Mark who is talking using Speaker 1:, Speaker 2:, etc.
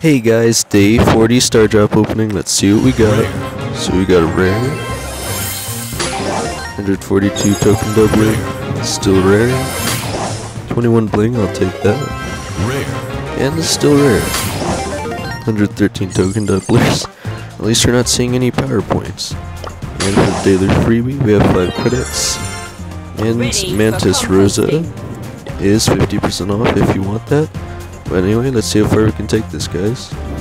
Speaker 1: Hey guys, day 40 star drop opening. Let's see what we got. So we got a rare, 142 token doubler, still rare, 21 bling, I'll take that, and it's still rare, 113 token doublers. At least we're not seeing any PowerPoints. And for the daily freebie, we have 5 credits, and Mantis Rosa is 50% off if you want that. But anyway, let's see how far we can take this, guys.